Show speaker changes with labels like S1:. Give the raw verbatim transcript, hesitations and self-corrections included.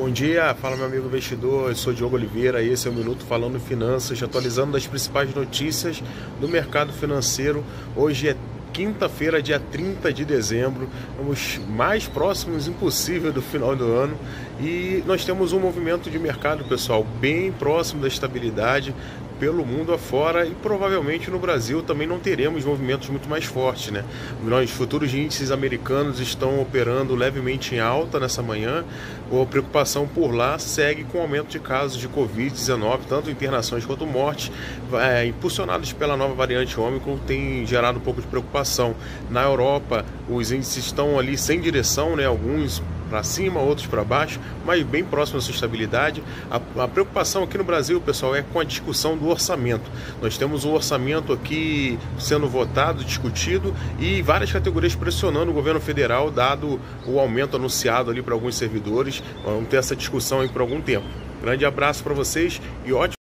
S1: Bom dia, fala meu amigo investidor, eu sou Diogo Oliveira, esse é o Minuto Falando Finanças, atualizando das principais notícias do mercado financeiro. Hoje é quinta-feira, dia trinta de dezembro, estamos mais próximos impossível do final do ano e nós temos um movimento de mercado, pessoal, bem próximo da estabilidade pelo mundo afora e provavelmente no Brasil também não teremos movimentos muito mais fortes, né? Os futuros índices americanos estão operando levemente em alta nessa manhã. A preocupação por lá segue com o aumento de casos de covid dezenove, tanto internações quanto mortes, é, impulsionados pela nova variante Ômicron, tem gerado um pouco de preocupação. Na Europa, os índices estão ali sem direção, né? Alguns para cima, outros para baixo, mas bem próximo da sua estabilidade. A, a preocupação aqui no Brasil, pessoal, é com a discussão do orçamento. Nós temos um orçamento aqui sendo votado, discutido e várias categorias pressionando o governo federal, dado o aumento anunciado ali para alguns servidores. Vamos ter essa discussão aí por algum tempo. Grande abraço para vocês e ótimo